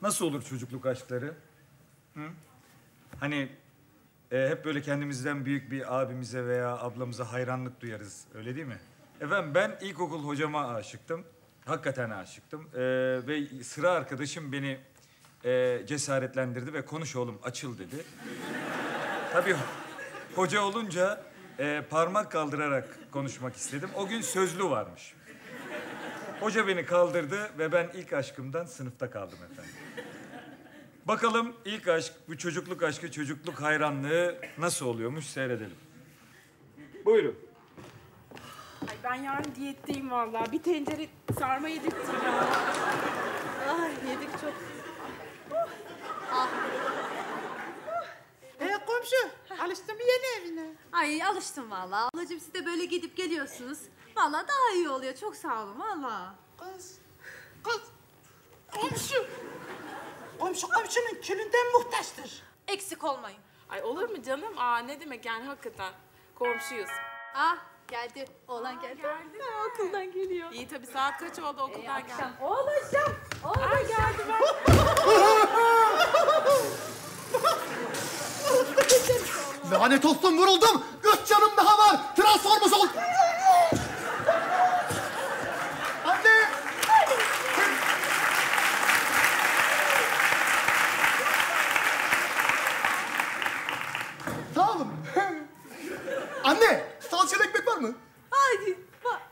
Nasıl olur çocukluk aşkları? Hı? Hani hep böyle kendimizden büyük bir abimize veya ablamıza hayranlık duyarız. Öyle değil mi? Efendim ben ilkokul hocama aşıktım. Hakikaten aşıktım. Ve sıra arkadaşım beni cesaretlendirdi ve konuş oğlum açıl dedi. Tabii hoca olunca parmak kaldırarak konuşmak istedim. O gün sözlü varmış. Hoca beni kaldırdı ve ben ilk aşkımdan sınıfta kaldım efendim. Bakalım ilk aşk, bu çocukluk aşkı, çocukluk hayranlığı nasıl oluyormuş seyredelim. Buyurun. Ay ben yarın diyetteyim vallahi. Bir tencere sarma yedirttim ya. Ay yedik çok. Komşu, alıştın mı yeni evine? Ay alıştım vallahi. Ablacığım siz de böyle gidip geliyorsunuz. Vallahi daha iyi oluyor. Çok sağ olun vallahi. Kız, komşu. Komşu komşunun külünden muhtaçtır. Eksik olmayın. Ay olur mu canım? Ne demek yani hakikaten. Komşuyuz. Geldi. Oğlan geldi. Geldi. Okuldan geliyor. İyi tabii saat kaç oldu okuldan geldi. Oğluşum. Ay geldi ben. Lanet olsun vuruldum. 3 canım daha var. Transformers ol. Anne. Sağ olun. Anne, salçalı ekmek var mı? Haydi. Bak.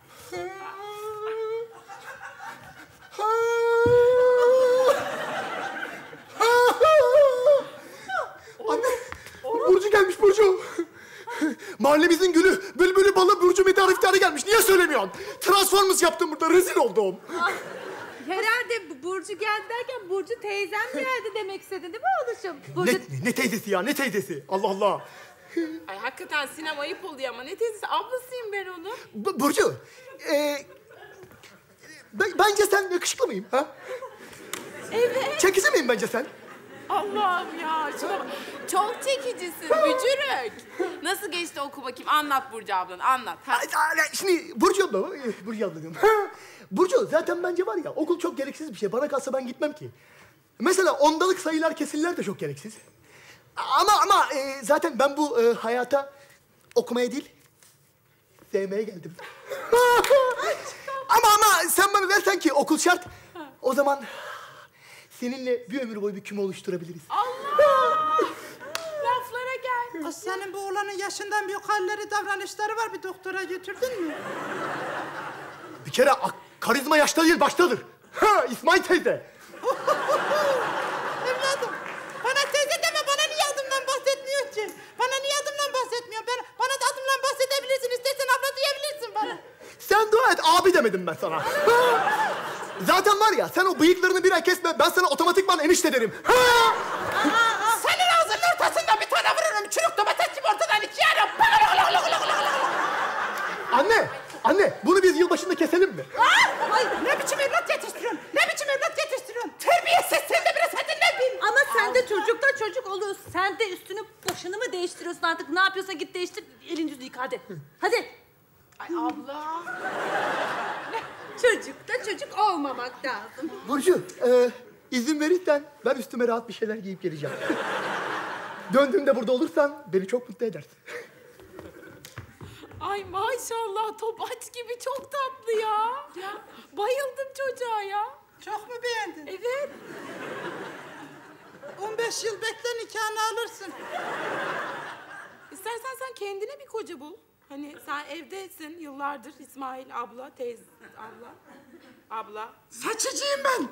Anne, Burcu gelmiş Burcu. Mahallemizin gülü, bülbülü balı Burcu Medar iftarı gelmiş. Niye söylemiyorsun? Transformers yaptım burada, rezil oldum. Herhalde Burcu geldi derken Burcu teyzem geldi demek istedin değil mi oğluşum? Burcu... Ne teyzesi ya, ne teyzesi? Allah Allah. Ay hakikaten Sinem ayıp oluyor ama ne teyzesi ablasıyım ben onun. Burcu, bence sen yakışıklı mıyım? Ha? Evet. Çekici miyim bence sen? Allah'ım ya şuna bak. Çok çekicisin bücürük. Nasıl geçti okul bakayım? Anlat Burcu ablanı anlat. Ha. Şimdi Burcu abla, Burcu abla diyorum. Burcu zaten bence var ya okul çok gereksiz bir şey. Bana kalsa ben gitmem ki. Mesela ondalık sayılar kesirler de çok gereksiz. Ama zaten ben bu hayata okumaya değil, sevmeye geldim. ama sen bana dersen ki okul şart, o zaman seninle bir ömür boyu bir küme oluşturabiliriz. Allah! Laflara gel. Kız senin bu oğlanın yaşından büyük halleri, davranışları var. Bir doktora götürdün mü? Bir kere karizma yaşta değil baştadır. Ha, İsmail teyze. Evladım, bana teyze deme. Bana niye adımdan bahsetmiyor ki? Bana niye adımdan bahsetmiyor? Bana da adımdan bahsedebilirsin. İstersen abla diyebilirsin bana. Sen dua et, abi demedim ben sana. Zaten var ya, sen o bıyıklarını bir ay kesme, ben sana otomatikman enişte derim. Senin ağzının ortasından bir tane vururum. Çürük domates gibi ortadan ikiye yarım. Anne, bunu biz yılbaşında keselim mi? Ay, ne biçim evlat yetiştiriyorsun? Ne biçim evlat yetiştiriyorsun? Terbiyesiz, sen de biraz hadi ne bil. Ama sen de çocuk da çocuk oluyorsun. Sen de üstünü başını mı değiştiriyorsun artık? Ne yapıyorsan git değiştir. Elini yüzünü yıka hadi. Hadi. Ay abla. Çocuk da çocuk olmamak lazım. Burcu, izin verirsen ben üstüme rahat bir şeyler giyip geleceğim. Döndüğümde burada olursan beni çok mutlu edersin. Ay maşallah topaç gibi çok tatlı ya. Bayıldım çocuğa ya. Çok mu beğendin? Evet. 15 yıl bekle, nikahını alırsın. İstersen sen kendine bir koca bul. Hani sen evdesin yıllardır İsmail abla, teyze abla. Seçiciyim ben.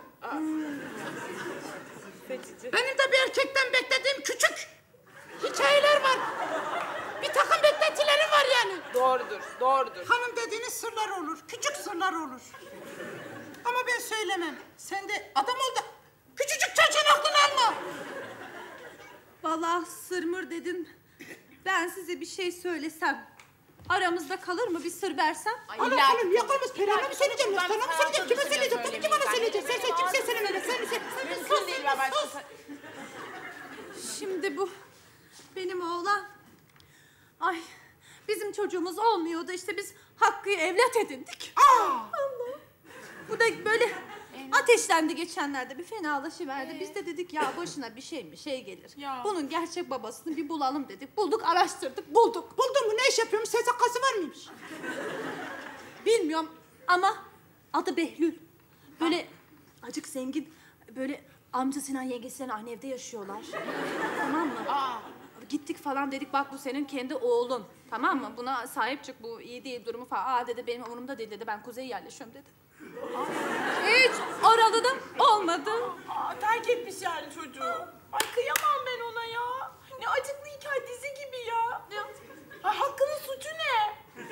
Seçici. Benim de bir erkekten beklediğim küçük hikayeler var. Bir takım beklentilerim var yani. Doğrudur. Hanım dediğiniz sırlar olur, küçük sırlar olur. Ama ben söylemem. Sen de adam ol da küçücük çocuğun aklını alma. Vallahi sırmır dedin. Ben size bir şey söylesem aramızda kalır mı bir sır versem? Ay, Ana illa hanım ki- yakalımız. Perihan'a mı söyleyeceğim? Ben Sana mı söyleyeceğim? Kime söyleyeceğim? Tabii ki bana söyleyeceğim. Sen kimseye söylemene. Sen Mümkün değil ben sus. Şimdi bu benim oğlan. Ay bizim çocuğumuz olmuyordu işte biz Hakkı'yı evlat edindik. Allah. Bu da böyle Ateşlendi geçenlerde, bir fenalaşıverdi. Biz de dedik ya başına bir şey gelir. Ya. Bunun gerçek babasını bir bulalım dedik. Bulduk, araştırdık, bulduk. Buldun mu? Ne iş yapıyormuş? SSK'sı var mıymış? Bilmiyorum ama adı Behlül. Böyle acık zengin, böyle amcasıyla yengesiyle aynı evde yaşıyorlar. Tamam mı? Gittik falan dedik, bak bu senin kendi oğlun. Tamam mı? Buna sahip çık, bu iyi değil durumu falan. Dedi benim umurumda değil dedi, ben kuzeye yerleşiyorum dedi. Hiç oraladım, olmadı. Terk etmiş yani çocuğu. Ay kıyamam ben ona ya. Ne acıklı hikaye, dizi gibi ya. Ay Hakkı'nın suçu ne?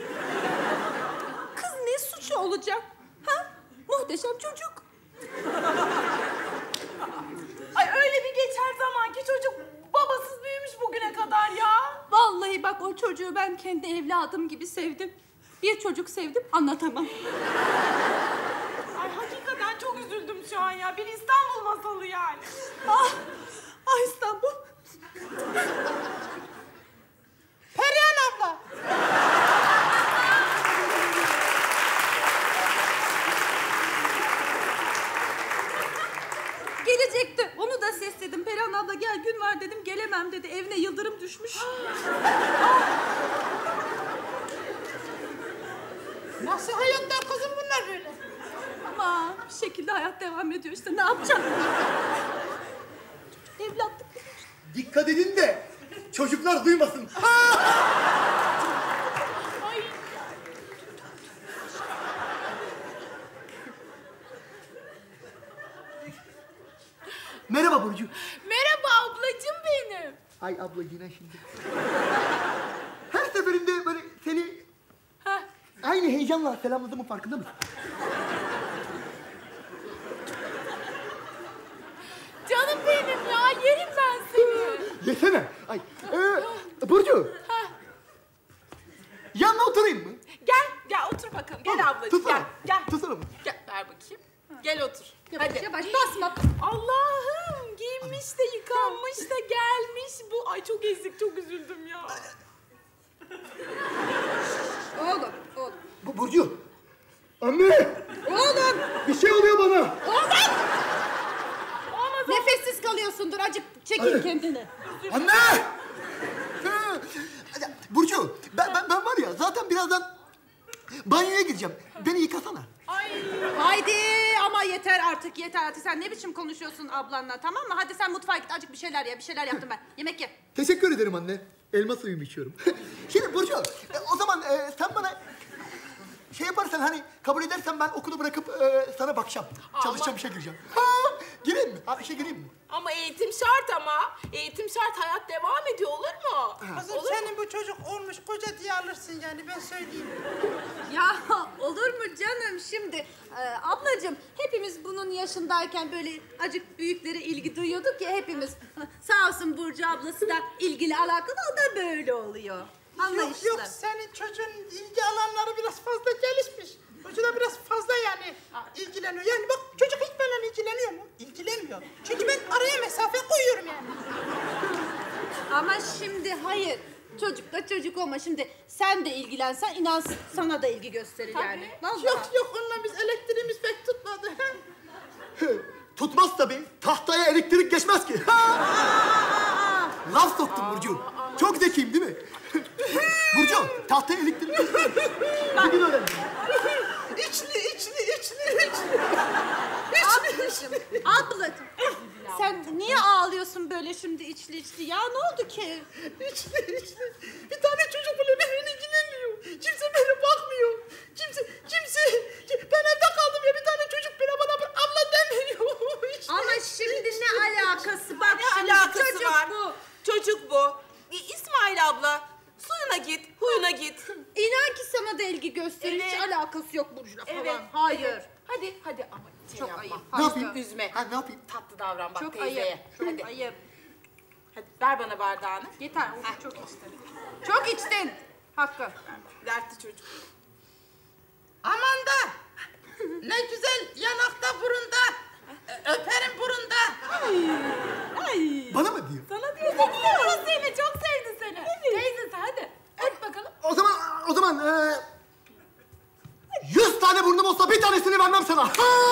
Kız ne suçu olacak? Ha? Muhteşem çocuk. Ay öyle bir geçer zaman ki çocuk babasız büyümüş bugüne kadar ya. Vallahi bak o çocuğu ben kendi evladım gibi sevdim. Bir çocuk sevdim, anlatamam. Ay hakikaten çok üzüldüm şu an ya. Bir İstanbul masalı yani. Ah İstanbul. Perihan abla. Gelecekti. Onu da sesledim. Perihan abla gel gün var dedim. Gelemem dedi. Evine yıldırım düşmüş. Nasıl hayatlar kızım bunlar böyle? Ama bir şekilde hayat devam ediyor işte. Ne yapacağım? Evlatlık. Dikkat edin de çocuklar duymasın. Merhaba Burcu. Merhaba ablacığım benim. Ay abla yine şimdi. Her seferinde böyle seni aynı heyecanla selamladığımın farkında mısın? Canım benim ya, yerim ben seni. Yesene. Ay. Burcu. Yanına oturayım mı? Gel otur bakalım. Gel ablacığım, Tutsana. gel. Tutsana mı? Gel, ver bakayım. Gel otur. Yavaş Hadi. yavaş basma. Allah'ım, giyinmiş de yıkanmış da gelmiş bu. Ay çok ezik, çok üzüldüm ya. Oğlum. Burcu. Anne. Oğlum. Bir şey oluyor bana. Nefessiz kalıyorsundur. Acık çekil kendini. Anne. Burcu. Ben var ya zaten birazdan banyoya gireceğim. Beni yıkasana. Haydi ama yeter artık. Sen ne biçim konuşuyorsun ablanla, tamam mı? Hadi sen mutfağa git, azıcık bir şeyler ye. Bir şeyler yaptım ben. Yemek ye. Teşekkür ederim anne. Elma suyumu içiyorum. Şimdi Burcu, o zaman sen bana şey yaparsan hani kabul edersen ben okulu bırakıp sana bakacağım. Çalışacağım, işe gireceğim. Gireyim mi? İşe gireyim mi? Ama eğitim şart ama. Eğitim şart, hayat devam ediyor, olur mu? Kızım senin bu çocuk olmuş koca diye alırsın yani ben söyleyeyim. Ya olur mu canım şimdi? Ablacığım hepimiz bunun yaşındayken böyle acık büyüklere ilgi duyuyorduk ya hepimiz. Sağ olsun Burcu ablası da ilgili alakalı, o da böyle oluyor. Anlayışlı. Yok senin çocuğun ilgi alanları biraz fazla gelişmiş. Çocuğu da biraz fazla yani ilgileniyor. Yani bak çocuk hiç benimle ilgileniyor mu? İlgilenmiyor. Çünkü ben araya mesafe koyuyorum yani. Ama şimdi hayır. Çocuk da çocuk olma. Şimdi sen de ilgilensen inan sana da ilgi gösterir yani. Vallahi. Yok onunla biz elektriğimiz pek tutmadı. Tutmaz tabii. Tahtaya elektrik geçmez ki. Laf soktum Burcu. Çok zekiyim değil mi? Burcu, tahtaya elektrik geçmez. Bugün öğrendim. İçli. Ablacığım. Sen niye ağlıyorsun böyle şimdi içli? Ya ne oldu ki? İçli. Bir tane çocuk bile benimle ilgileniyor. Kimse bana bakmıyor. Ben evde kaldım ya bir tane çocuk bile bana abla demiyor. Ama şimdi ne alakası? Bak Ne şimdi alakası çocuk var? bu. Çocuk bu. İsmail abla, suyuna git, huyuna git. İnan ki sana da ilgi gösterir. Hiç Evet. alakası yok Burcu'la falan. Evet. Hayır. Hadi ama Çok yapma. ayıp. Ne yapayım? Üzme. Ne yapayım? Tatlı davran bak Çok teyzeye. ayıp. Çok Hadi. ayıp. Hadi ver bana bardağını. Yeter. Çok içtin. Çok içtin. Hakkı. Dertli çocuk. Aman da ne güzel yanakta burunda. Öperim burunda. Bana mı diyor? Sana diyor, seviyor seni, çok sevdi seni. Teyzesi hadi, öp bakalım. O zaman 100 tane burnum olsa bir tanesini vermem sana.